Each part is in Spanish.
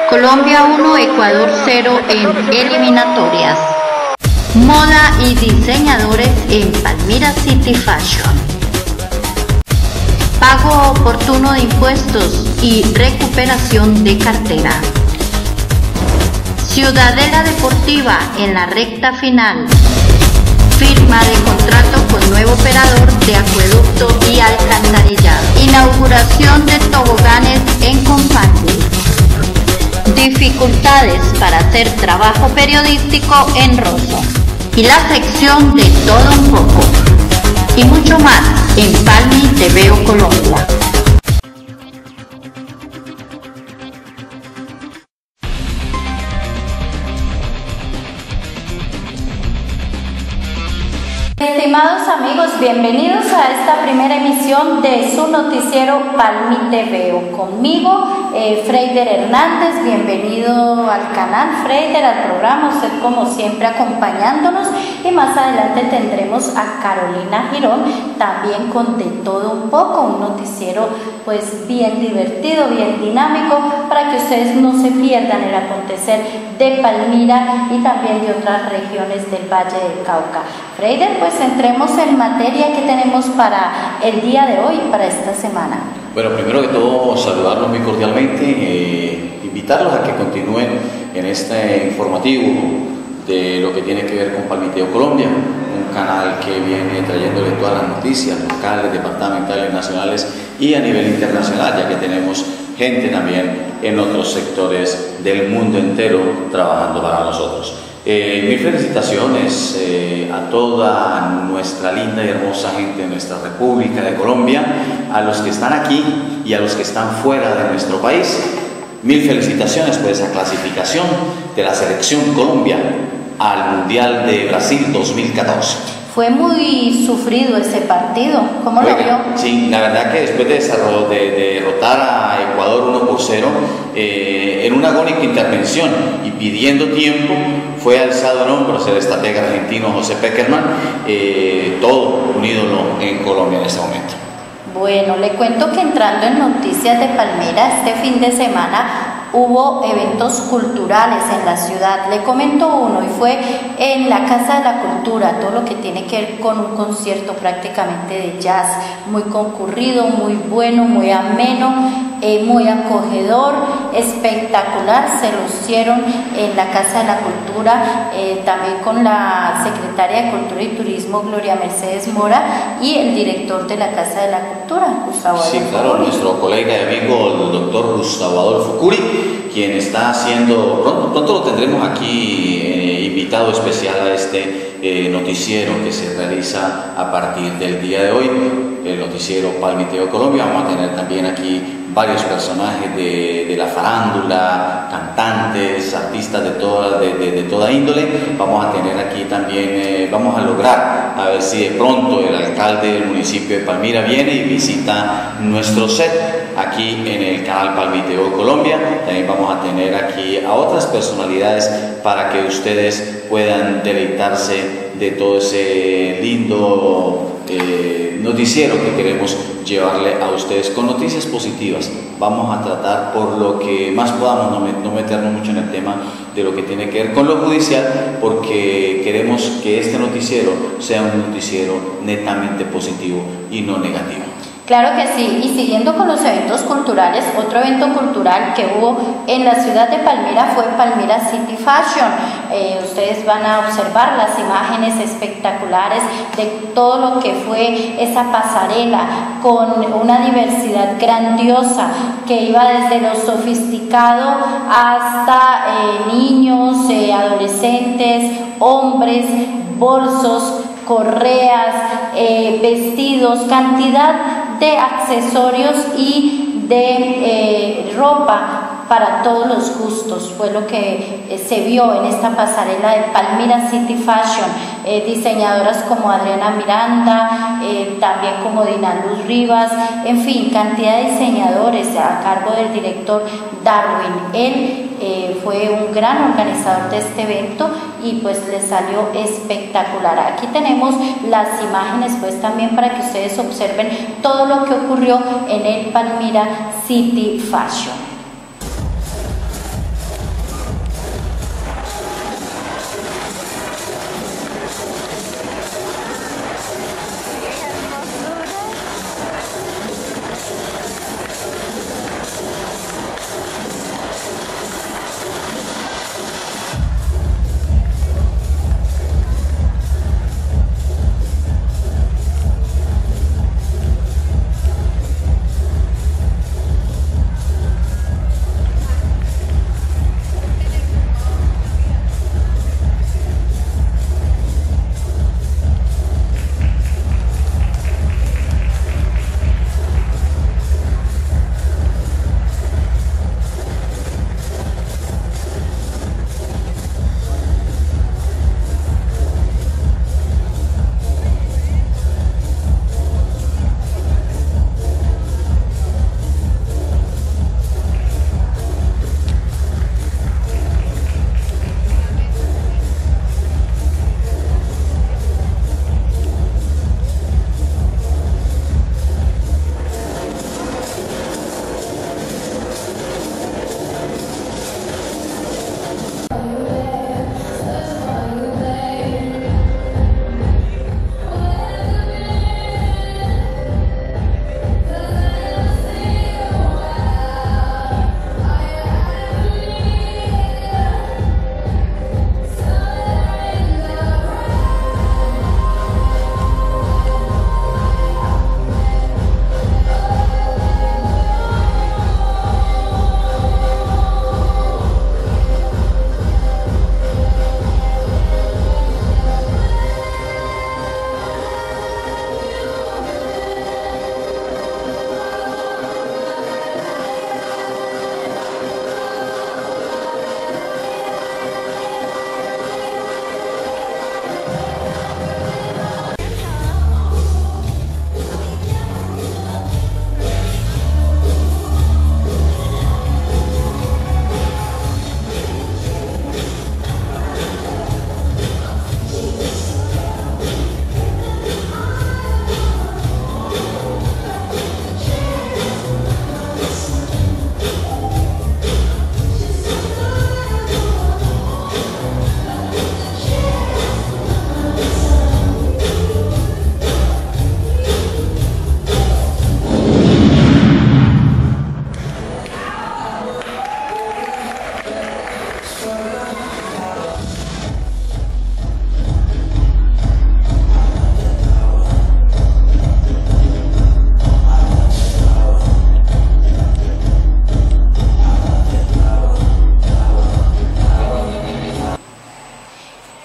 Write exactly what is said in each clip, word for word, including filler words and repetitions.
Colombia uno, Ecuador cero en eliminatorias. Moda y diseñadores en Palmira City Fashion. Pago oportuno de impuestos y recuperación de cartera. Ciudadela Deportiva en la recta final. Firma de contrato con nuevo operador de acueducto y alcantarillado. Inauguración de toboganes en Compandi. Dificultades para hacer trabajo periodístico en Rosso. Y la sección de todo un poco. Y mucho más en Palmi T V O Colombia. Estimados amigos, bienvenidos a esta primera emisión de su noticiero Palmi T V O. Conmigo, eh, Freider Hernández, bienvenido al canal, Freider, al programa, usted como siempre acompañándonos, y más adelante tendremos a Carolina Girón, también con De Todo Un Poco, un noticiero pues bien divertido, bien dinámico, para que ustedes no se pierdan el acontecer de Palmira y también de otras regiones del Valle del Cauca. Freider, pues entremos en materia que tenemos para el día de hoy, para esta semana. Bueno, primero que todo, saludarlos muy cordialmente, eh, invitarlos a que continúen en este informativo de lo que tiene que ver con Palmi T V O Colombia, un canal que viene trayéndole todas las noticias locales, departamentales, nacionales y a nivel internacional, ya que tenemos gente también en otros sectores del mundo entero trabajando para nosotros. Eh, mil felicitaciones eh, a toda nuestra linda y hermosa gente de nuestra República de Colombia, a los que están aquí y a los que están fuera de nuestro país. Mil felicitaciones por esa clasificación de la selección Colombia al Mundial de Brasil dos mil catorce. Fue muy sufrido ese partido, ¿cómo Oiga, lo vio? Sí, la verdad que después de, de, de derrotar a Ecuador uno por cero, eh, en una agónica intervención y pidiendo tiempo, fue alzado en hombros el estratega argentino José Peckerman, eh, todo un ídolo en Colombia en ese momento. Bueno, le cuento que entrando en noticias de Palmira, este fin de semana hubo eventos culturales en la ciudad. Le comento uno, y fue en la Casa de la Cultura, todo lo que tiene que ver con un concierto prácticamente de jazz, muy concurrido, muy bueno, muy ameno, eh, muy acogedor, espectacular. Se lucieron en la Casa de la Cultura, eh, también con la secretaria de Cultura y Turismo, Gloria Mercedes Mora, y el director de la Casa de la Cultura, Gustavo Sí, Adolfo claro, Curi. nuestro colega y amigo, el doctor Gustavo Adolfo Curi, quien está haciendo, pronto, pronto lo tendremos aquí eh, invitado especial a este eh, noticiero que se realiza a partir del día de hoy, el noticiero Palmi T V O Colombia. Vamos a tener también aquí varios personajes de, de la farándula, cantantes, artistas de toda, de, de, de toda índole. Vamos a tener aquí también, eh, vamos a lograr, a ver si de pronto el alcalde del municipio de Palmira viene y visita nuestro set aquí en el canal Palmi T V O Colombia. También vamos a tener aquí a otras personalidades para que ustedes puedan deleitarse de todo ese lindo eh, noticiero que queremos llevarle a ustedes con noticias positivas. Vamos a tratar por lo que más podamos, no, no meternos mucho en el tema de lo que tiene que ver con lo judicial, porque queremos que este noticiero sea un noticiero netamente positivo y no negativo. Claro que sí, y siguiendo con los eventos culturales, otro evento cultural que hubo en la ciudad de Palmira fue Palmira City Fashion. Eh, ustedes van a observar las imágenes espectaculares de todo lo que fue esa pasarela con una diversidad grandiosa que iba desde lo sofisticado hasta eh, niños, eh, adolescentes, hombres, bolsos, correas, eh, vestidos, cantidad de accesorios y de eh, ropa para todos los gustos. Fue lo que eh, se vio en esta pasarela de Palmira City Fashion. Eh, diseñadoras como Adriana Miranda, eh, también como Dina Luz Rivas, en fin, cantidad de diseñadores a cargo del director Darwin. Él eh, fue un gran organizador de este evento y pues le salió espectacular. Aquí tenemos las imágenes pues también para que ustedes observen todo lo que ocurrió en el Palmira City Fashion.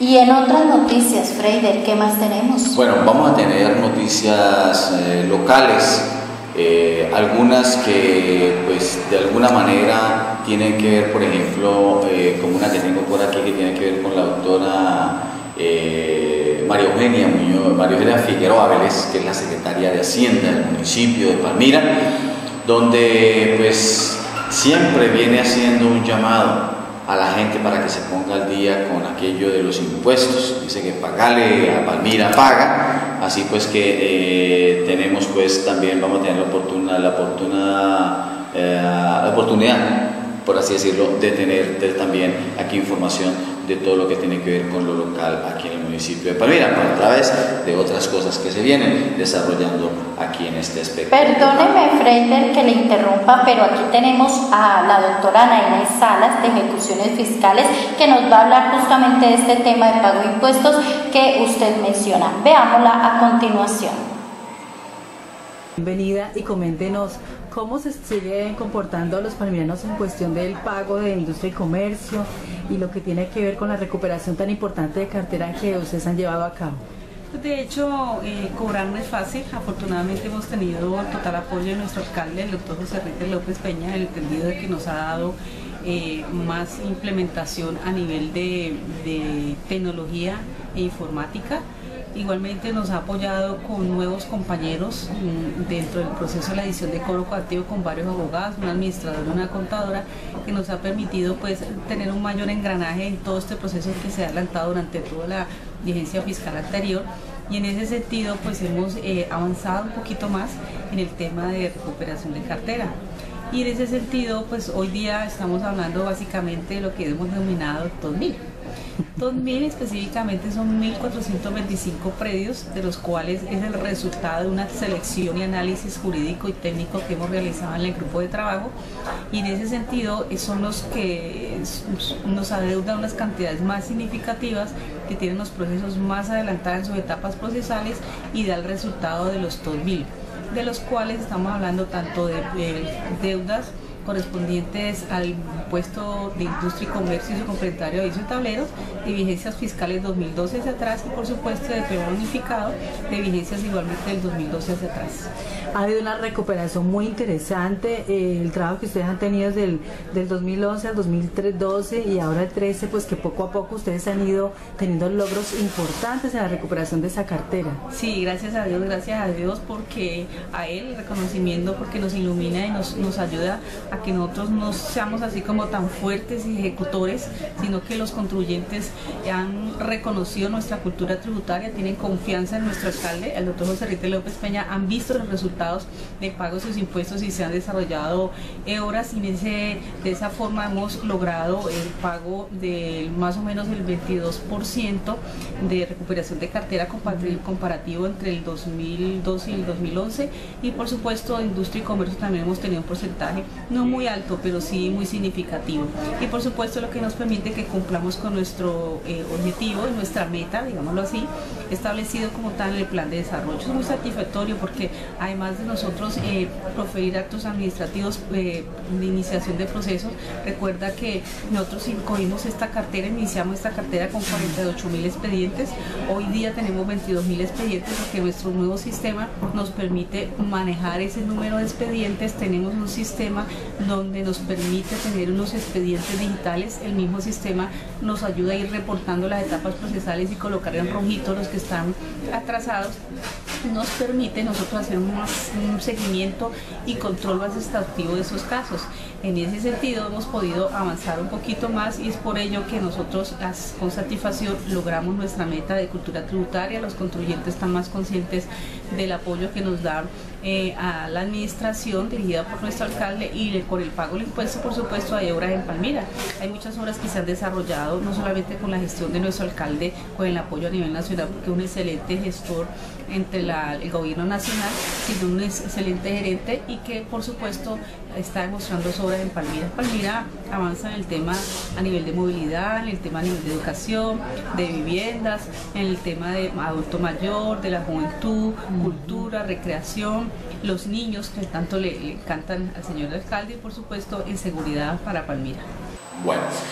Y en otras noticias, Freider, ¿qué más tenemos? Bueno, vamos a tener noticias eh, locales, eh, algunas que pues de alguna manera tienen que ver, por ejemplo, eh, como una que tengo por aquí que tiene que ver con la doctora eh, María Eugenia Muñoz, María Eugenia Figueroa Vélez, que es la secretaria de Hacienda del municipio de Palmira, donde pues siempre viene haciendo un llamado a la gente para que se ponga al día con aquello de los impuestos. Dice que pagarle a Palmira paga, así pues que eh, tenemos pues también, vamos a tener la oportunidad, la oportunidad, eh, la oportunidad, por así decirlo, de tener de también aquí información de todo lo que tiene que ver con lo local aquí en el municipio de Palmira, a través de otras cosas que se vienen desarrollando aquí en este aspecto. Perdóneme, Freider, que le interrumpa, pero aquí tenemos a la doctora Ana Inés Salas de Ejecuciones Fiscales, que nos va a hablar justamente de este tema de pago de impuestos que usted menciona. Veámosla a continuación. Bienvenida y coméntenos cómo se siguen comportando los palmiranos en cuestión del pago de industria y comercio y lo que tiene que ver con la recuperación tan importante de cartera que ustedes han llevado a cabo. De hecho, eh, cobrar no es fácil. Afortunadamente hemos tenido el total apoyo de nuestro alcalde, el doctor José Enrique López Peña, en el entendido de que nos ha dado eh, más implementación a nivel de, de tecnología e informática. Igualmente nos ha apoyado con nuevos compañeros mmm, dentro del proceso de la edición de cobro coactivo con varios abogados, una administradora y una contadora, que nos ha permitido pues tener un mayor engranaje en todo este proceso que se ha adelantado durante toda la vigencia fiscal anterior, y en ese sentido pues hemos eh, avanzado un poquito más en el tema de recuperación de cartera. Y en ese sentido pues hoy día estamos hablando básicamente de lo que hemos denominado dos mil. dos mil específicamente son mil cuatrocientos veinticinco predios, de los cuales es el resultado de una selección y análisis jurídico y técnico que hemos realizado en el grupo de trabajo, y en ese sentido son los que nos adeudan unas cantidades más significativas, que tienen los procesos más adelantados en sus etapas procesales y da el resultado de los dos mil, de los cuales estamos hablando tanto de, de deudas correspondientes al impuesto de industria y comercio y su complementario de aviso de tableros, de vigencias fiscales dos mil doce hacia atrás, y por supuesto de periodo unificado de vigencias igualmente del dos mil doce hacia atrás. Ha habido una recuperación muy interesante, eh, el trabajo que ustedes han tenido desde el del dos mil once al dos mil doce y ahora el trece, pues que poco a poco ustedes han ido teniendo logros importantes en la recuperación de esa cartera. Sí, gracias a Dios, gracias a Dios, porque a él el reconocimiento, porque nos ilumina y nos, nos ayuda a que nosotros no seamos así como tan fuertes y ejecutores, sino que los contribuyentes han reconocido nuestra cultura tributaria, tienen confianza en nuestro alcalde, el doctor José Enrique López Peña, han visto los resultados de pago de sus impuestos y se han desarrollado eh, horas, y en ese, de esa forma hemos logrado el pago de más o menos el veintidós por ciento de recuperación de cartera comparativo entre el dos mil doce y el dos mil once, y por supuesto industria y comercio también hemos tenido un porcentaje no muy alto, pero sí muy significativo, y por supuesto lo que nos permite que cumplamos con nuestro eh, objetivo y nuestra meta, digámoslo así, establecido como tal en el plan de desarrollo. Es muy satisfactorio porque además de nosotros eh, proferir actos administrativos eh, de iniciación de procesos, recuerda que nosotros incluimos esta cartera, iniciamos esta cartera con cuarenta y ocho mil expedientes, hoy día tenemos veintidós mil expedientes, porque nuestro nuevo sistema nos permite manejar ese número de expedientes. Tenemos un sistema donde nos permite tener unos expedientes digitales, el mismo sistema nos ayuda a ir reportando las etapas procesales y colocar en rojito los que están atrasados, nos permite nosotros hacer un, un seguimiento y control más exhaustivo de esos casos. En ese sentido hemos podido avanzar un poquito más, y es por ello que nosotros con satisfacción logramos nuestra meta de cultura tributaria. Los contribuyentes están más conscientes del apoyo que nos dan eh, a la administración dirigida por nuestro alcalde, y por el pago del impuesto, por supuesto, hay obras en Palmira. Hay muchas obras que se han desarrollado, no solamente con la gestión de nuestro alcalde, con el apoyo a nivel nacional, porque es un excelente gestor entre la, el gobierno nacional, sino un excelente gerente, y que por supuesto está demostrando sus obras en Palmira. Palmira avanza en el tema a nivel de movilidad, en el tema a nivel de educación, de viviendas, en el tema de adulto mayor, de la juventud, cultura, recreación, los niños que tanto le, le encantan al señor alcalde, y por supuesto en seguridad para Palmira. Bueno,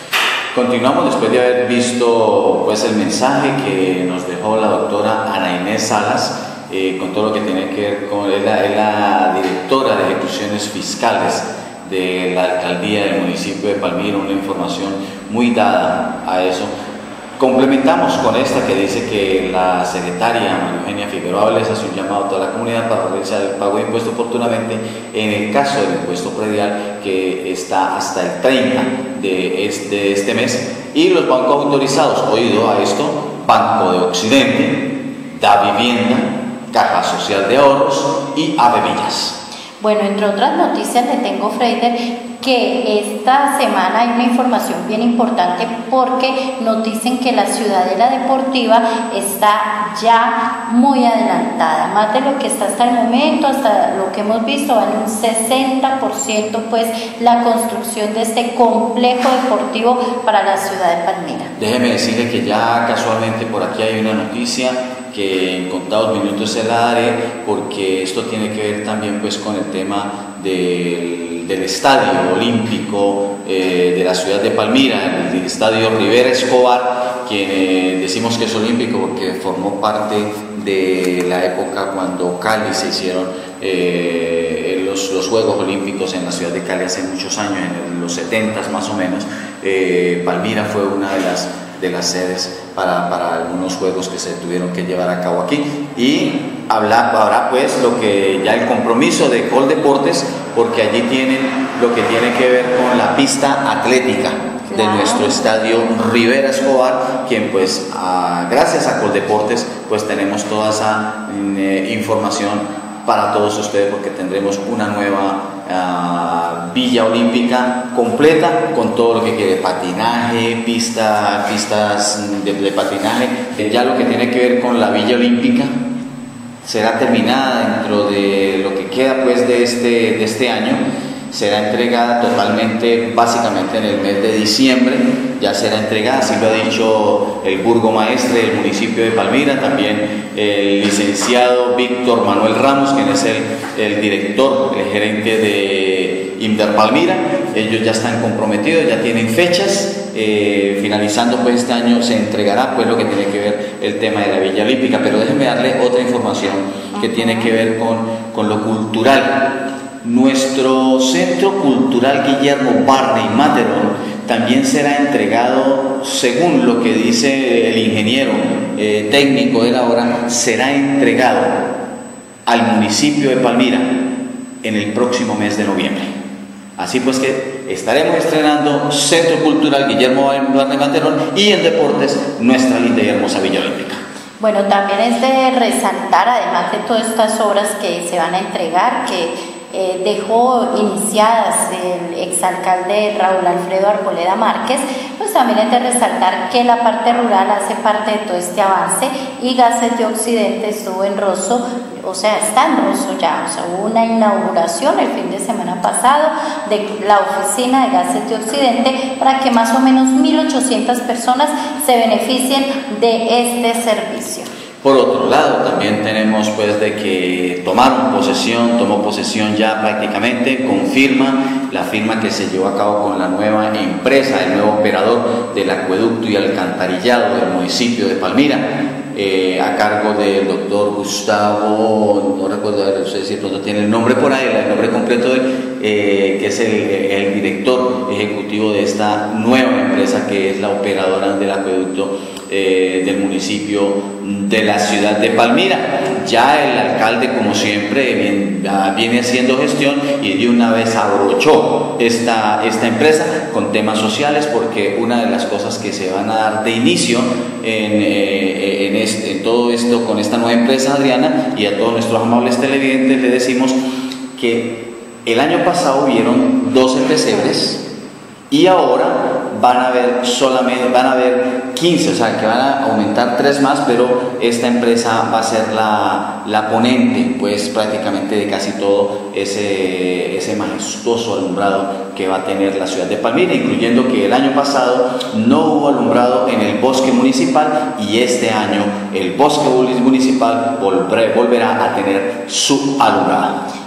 Continuamos después de haber visto pues el mensaje que nos dejó la doctora Ana Inés Salas eh, con todo lo que tiene que ver con es la, es la directora de ejecuciones fiscales de la alcaldía del municipio de Palmira, una información muy dada a eso. Complementamos con esta que dice que la secretaria María Eugenia Figueroa les hace un llamado a toda la comunidad para realizar el pago de impuesto oportunamente en el caso del impuesto predial que está hasta el treinta de este, de este mes, y los bancos autorizados, oído a esto, Banco de Occidente, Da Vivienda, Caja Social de Ahorros y Avevillas. Bueno, entre otras noticias le tengo, Freider, que esta semana hay una información bien importante porque nos dicen que la Ciudadela Deportiva está ya muy adelantada, más de lo que está hasta el momento, hasta lo que hemos visto, va en un sesenta por ciento pues la construcción de este complejo deportivo para la ciudad de Palmira. Déjeme decirle que ya casualmente por aquí hay una noticia que en contados minutos se la daré, porque esto tiene que ver también pues con el tema del, del estadio olímpico eh, de la ciudad de Palmira, el estadio Rivera Escobar, quien eh, decimos que es olímpico porque formó parte de la época cuando Cali se hicieron eh, los, los Juegos Olímpicos en la ciudad de Cali hace muchos años, en los setentas más o menos. eh, Palmira fue una de las de las sedes para, para algunos juegos que se tuvieron que llevar a cabo aquí, y habla, habrá pues lo que ya el compromiso de Coldeportes, porque allí tienen lo que tiene que ver con la pista atlética de claro. nuestro estadio Rivera Escobar, quien pues a, gracias a Coldeportes pues tenemos toda esa eh, información para todos ustedes, porque tendremos una nueva uh, Villa Olímpica completa con todo lo que quiere, patinaje, pista, pistas de, de patinaje. Ya lo que tiene que ver con la Villa Olímpica será terminada dentro de lo que queda pues de este, de este año. Será entregada totalmente, básicamente en el mes de diciembre, ya será entregada, así lo ha dicho el burgomaestre del municipio de Palmira, también el licenciado Víctor Manuel Ramos, quien es el, el director, el gerente de IMDER Palmira. Ellos ya están comprometidos, ya tienen fechas, eh, finalizando pues este año se entregará pues lo que tiene que ver el tema de la Villa Olímpica, pero déjenme darle otra información que tiene que ver con, con lo cultural. Nuestro Centro Cultural Guillermo Barney Materón también será entregado, según lo que dice el ingeniero eh, técnico de la obra, será entregado al municipio de Palmira en el próximo mes de noviembre. Así pues que estaremos estrenando Centro Cultural Guillermo Barney Materón y en deportes nuestra linda y hermosa Villa Olímpica. Bueno, también es de resaltar, además de todas estas obras que se van a entregar, que Eh, dejó iniciadas el exalcalde Raúl Alfredo Arboleda Márquez, pues también es de resaltar que la parte rural hace parte de todo este avance, y Gases de Occidente estuvo en Rosso, o sea, está en Rosso ya, o sea, hubo una inauguración el fin de semana pasado de la oficina de Gases de Occidente para que más o menos mil ochocientas personas se beneficien de este servicio. Por otro lado, también tenemos pues de que tomaron posesión, tomó posesión ya prácticamente, confirma la firma que se llevó a cabo con la nueva empresa, el nuevo operador del acueducto y alcantarillado del municipio de Palmira, eh, a cargo del doctor Gustavo, no recuerdo, no sé si pronto tiene el nombre por ahí, el nombre completo de él, eh, que es el, el director ejecutivo de esta nueva empresa que es la operadora del acueducto Eh, del municipio de la ciudad de Palmira. Ya el alcalde, como siempre, viene, viene haciendo gestión y de una vez abrochó esta, esta empresa con temas sociales, porque una de las cosas que se van a dar de inicio en, eh, en, este, en todo esto con esta nueva empresa, Adriana, y a todos nuestros amables televidentes le decimos que el año pasado hubieron doce pesebres y ahora van a haber solamente, van a haber quince, o sea que van a aumentar tres más, pero esta empresa va a ser la, la ponente, pues prácticamente de casi todo ese, ese majestuoso alumbrado que va a tener la ciudad de Palmira, incluyendo que el año pasado no hubo alumbrado en el bosque municipal y este año el bosque municipal volverá a tener su alumbrado.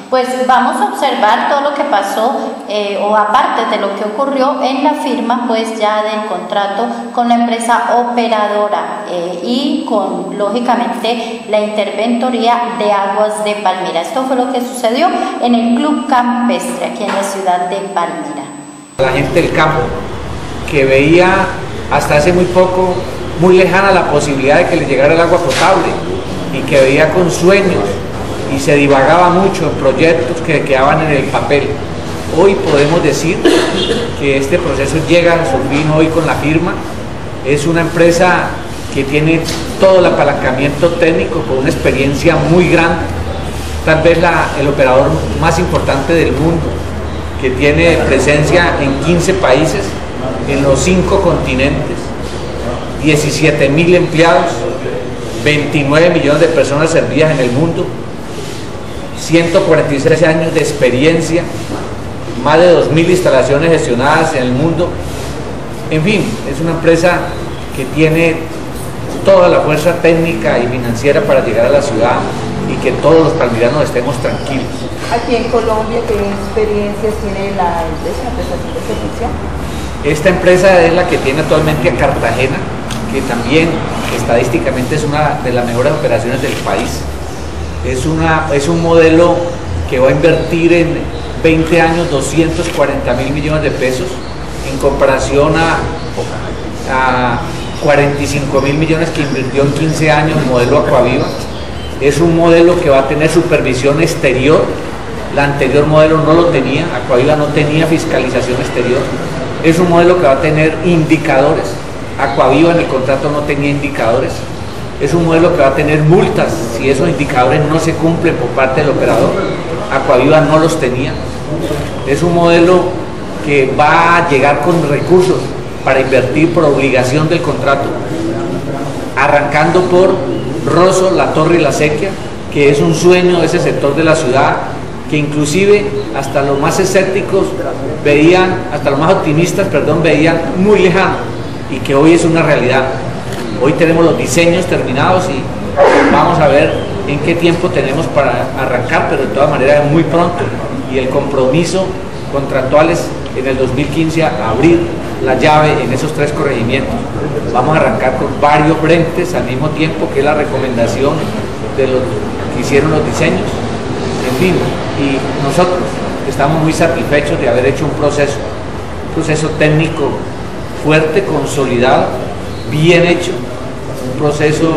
Pues vamos a observar todo lo que pasó eh, o aparte de lo que ocurrió en la firma pues ya del contrato con la empresa operadora eh, y con lógicamente la interventoría de Aguas de Palmira. Esto fue lo que sucedió en el Club Campestre aquí en la ciudad de Palmira. La gente del campo que veía hasta hace muy poco muy lejana la posibilidad de que le llegara el agua potable y que veía con sueños y se divagaba mucho en proyectos que quedaban en el papel. Hoy podemos decir que este proceso llega a su fin hoy con la firma. Es una empresa que tiene todo el apalancamiento técnico con una experiencia muy grande, tal vez la, el operador más importante del mundo, que tiene presencia en quince países, en los cinco continentes, diecisiete mil empleados, veintinueve millones de personas servidas en el mundo, ciento cuarenta y seis años de experiencia, más de dos mil instalaciones gestionadas en el mundo. En fin, es una empresa que tiene toda la fuerza técnica y financiera para llegar a la ciudad y que todos los palmiranos estemos tranquilos. Aquí en Colombia, ¿qué experiencias tiene la empresa, la prestación de servicio? Esta empresa es la que tiene actualmente a Cartagena, que también estadísticamente es una de las mejores operaciones del país. Es, una, es un modelo que va a invertir en veinte años doscientos cuarenta mil millones de pesos en comparación a, a cuarenta y cinco mil millones que invirtió en quince años el modelo Aquaviva. Es un modelo que va a tener supervisión exterior. La anterior modelo no lo tenía, Aquaviva no tenía fiscalización exterior. Es un modelo que va a tener indicadores. Aquaviva en el contrato no tenía indicadores. Es un modelo que va a tener multas si esos indicadores no se cumplen por parte del operador. Aquaviva no los tenía. Es un modelo que va a llegar con recursos para invertir por obligación del contrato, arrancando por Rosso, La Torre y La Sequia, que es un sueño de ese sector de la ciudad, que inclusive hasta los más escépticos veían, hasta los más optimistas, perdón, veían muy lejano y que hoy es una realidad. Hoy tenemos los diseños terminados y vamos a ver en qué tiempo tenemos para arrancar, pero de todas maneras es muy pronto y el compromiso contractual es en el dos mil quince a abrir la llave en esos tres corregimientos. Vamos a arrancar con varios frentes al mismo tiempo, que es la recomendación de los que hicieron los diseños. En fin, y nosotros estamos muy satisfechos de haber hecho un proceso, un proceso técnico fuerte, consolidado, bien hecho, un proceso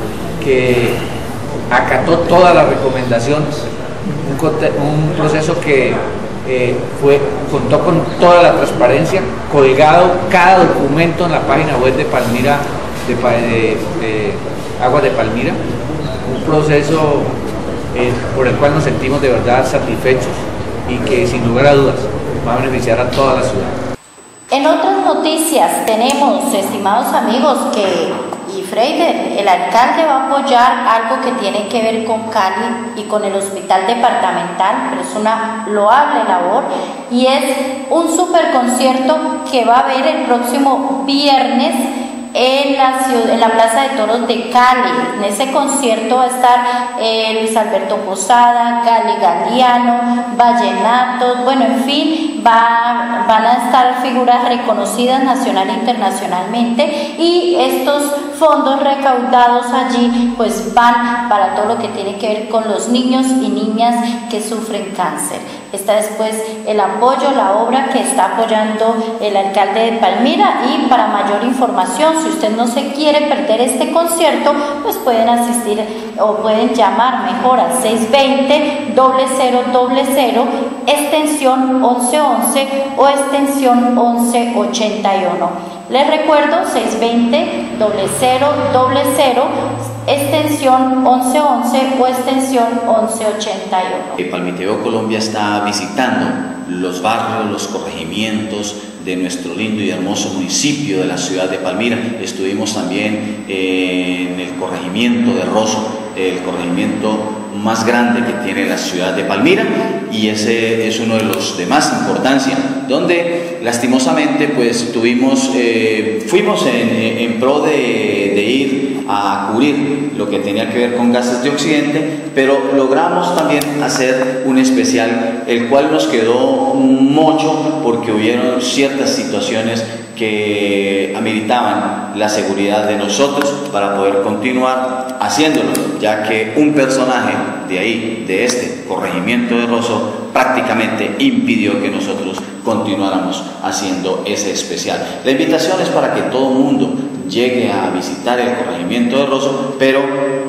que acató todas las recomendaciones, un, un proceso que eh, fue, contó con toda la transparencia, colgado cada documento en la página web de Palmira, de, de, de Aguas de Palmira, un proceso eh, por el cual nos sentimos de verdad satisfechos y que sin lugar a dudas va a beneficiar a toda la ciudad. En otras noticias tenemos, estimados amigos, que y Freider, el alcalde va a apoyar algo que tiene que ver con Cali y con el hospital departamental, pero es una loable labor, y es un super concierto que va a haber el próximo viernes en la, ciudad, en la Plaza de Toros de Cali. En ese concierto va a estar eh, Luis Alberto Posada, Gali Galiano, Vallenatos, bueno, en fin, va, van a estar figuras reconocidas nacional e internacionalmente, y estos fondos recaudados allí pues van para todo lo que tiene que ver con los niños y niñas que sufren cáncer. Está después el apoyo, la obra que está apoyando el alcalde de Palmira, y para mayor información, si usted no se quiere perder este concierto, pues pueden asistir o pueden llamar mejor al seis veinte, cero cero cero cero, extensión once once o extensión once ochenta y uno. Les recuerdo, seis veinte, cero cero cero cero, extensión once once o extensión once ochenta y uno. Palmiteo Colombia está visitando los barrios, los corregimientos de nuestro lindo y hermoso municipio de la ciudad de Palmira. Estuvimos también en el corregimiento de Rosso, el corregimiento más grande que tiene la ciudad de Palmira, y ese es uno de los de más importancia, donde lastimosamente pues tuvimos, eh, fuimos en, en pro de, de ir a cubrir lo que tenía que ver con gases de Occidente, pero logramos también hacer un especial, el cual nos quedó mucho porque hubieron ciertas situaciones que ameritaban la seguridad de nosotros para poder continuar haciéndolo, ya que un personaje de ahí, de este corregimiento de Rosso, prácticamente impidió que nosotros continuáramos haciendo ese especial. La invitación es para que todo el mundo llegue a visitar el corregimiento de Rosso, pero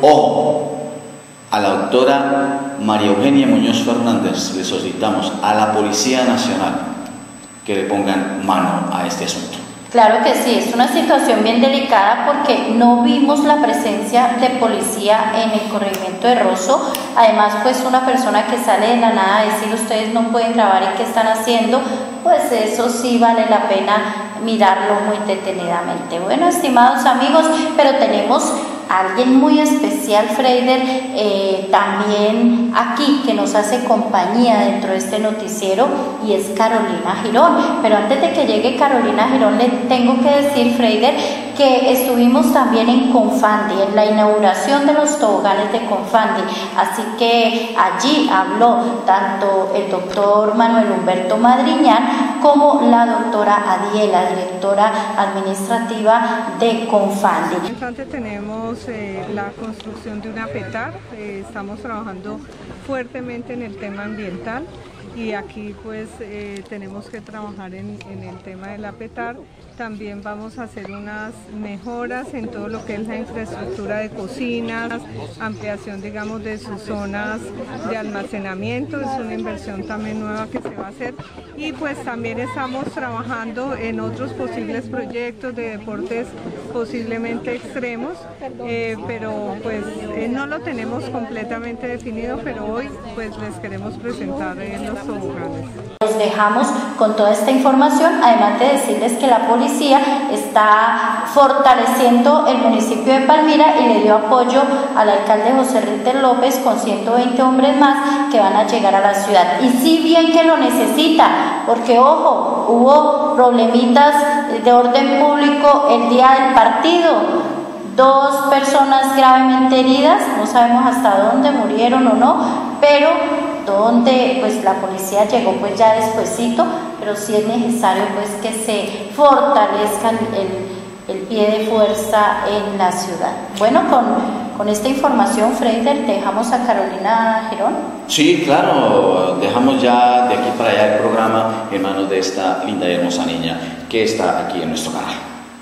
ojo, a la doctora María Eugenia Muñoz Fernández le solicitamos a la Policía Nacional que le pongan mano a este asunto. Claro que sí, es una situación bien delicada porque no vimos la presencia de policía en el corregimiento de Rosso. Además, pues una persona que sale de la nada a decir ustedes no pueden grabar y qué están haciendo, pues eso sí vale la pena mirarlo muy detenidamente. Bueno, estimados amigos, pero tenemos a alguien muy especial, Freider, eh, también aquí que nos hace compañía dentro de este noticiero, y es Carolina Girón. Pero antes de que llegue Carolina Girón, le tengo que decir, Freider, que estuvimos también en Confandi, en la inauguración de los toboganes de Confandi, así que allí habló tanto el doctor Manuel Humberto Madriñán como la doctora Adiela, directora administrativa de Confandi. En instante tenemos eh, la construcción de una PETAR, eh, estamos trabajando fuertemente en el tema ambiental y aquí pues eh, tenemos que trabajar en, en el tema de la PETAR. También vamos a hacer unas mejoras en todo lo que es la infraestructura de cocinas, ampliación digamos de sus zonas de almacenamiento, es una inversión también nueva que se va a hacer, y pues también estamos trabajando en otros posibles proyectos de deportes posiblemente extremos, eh, pero pues eh, no lo tenemos completamente definido, pero hoy pues les queremos presentar eh, los toboganes. Los dejamos con toda esta información, además de decirles que la policía está fortaleciendo el municipio de Palmira y le dio apoyo al alcalde José Ritter López con ciento veinte hombres más que van a llegar a la ciudad. Y sí, bien que lo necesita, porque ojo, hubo problemitas de orden público el día del partido. Dos personas gravemente heridas, no sabemos hasta dónde murieron o no, pero donde pues la policía llegó pues ya despuesito, pero sí es necesario pues que se fortalezca el, el pie de fuerza en la ciudad. Bueno, con, con esta información, Freider, ¿dejamos a Carolina Girón? Sí, claro, dejamos ya de aquí para allá el programa en manos de esta linda y hermosa niña que está aquí en nuestro canal.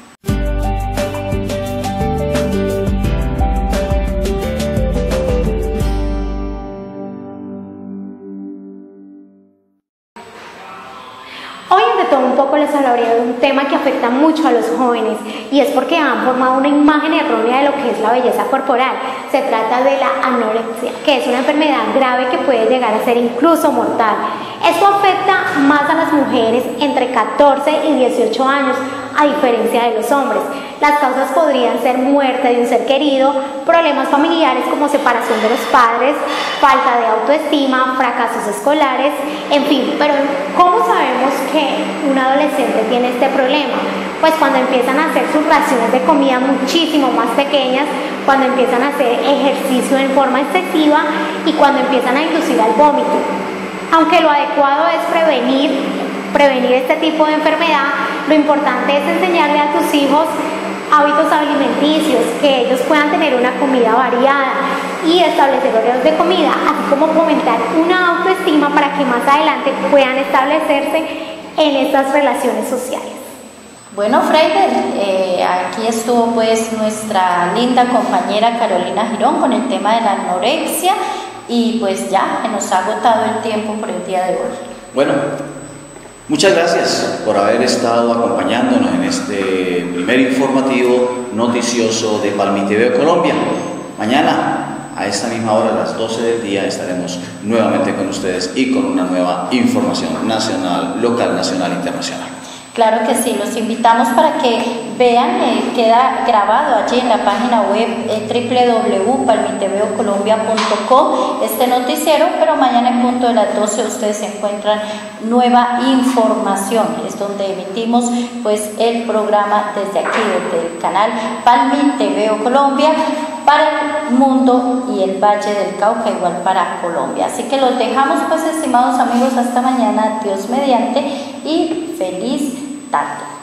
Un poco les hablaría de un tema que afecta mucho a los jóvenes, y es porque han formado una imagen errónea de lo que es la belleza corporal. Se trata de la anorexia, que es una enfermedad grave que puede llegar a ser incluso mortal. Esto afecta más a las mujeres entre catorce y dieciocho años, a diferencia de los hombres. Las causas podrían ser muerte de un ser querido, problemas familiares como separación de los padres, falta de autoestima, fracasos escolares, en fin. Pero ¿cómo sabemos que un adolescente tiene este problema? Pues cuando empiezan a hacer sus raciones de comida muchísimo más pequeñas, cuando empiezan a hacer ejercicio en forma excesiva y cuando empiezan a inducir al vómito. Aunque lo adecuado es prevenir, prevenir este tipo de enfermedad, lo importante es enseñarle a tus hijos hábitos alimenticios, que ellos puedan tener una comida variada y establecer horarios de comida, así como fomentar una autoestima para que más adelante puedan establecerse en estas relaciones sociales. Bueno, Freider, eh, aquí estuvo pues nuestra linda compañera Carolina Girón con el tema de la anorexia, y pues ya nos ha agotado el tiempo por el día de hoy. Bueno, muchas gracias por haber estado acompañándonos en este primer informativo noticioso de Palmi T V Colombia. Mañana a esta misma hora, a las doce del día, estaremos nuevamente con ustedes y con una nueva información nacional, local, nacional e internacional. Claro que sí, los invitamos para que vean, eh, queda grabado allí en la página web eh, w w w punto palmiteveocolombia punto com este noticiero, pero mañana en punto de las doce ustedes encuentran nueva información, es donde emitimos pues el programa desde aquí, desde el canal Palmi T V Colombia, para el mundo y el Valle del Cauca, igual para Colombia. Así que los dejamos pues, estimados amigos, hasta mañana, Dios mediante, y feliz tarde.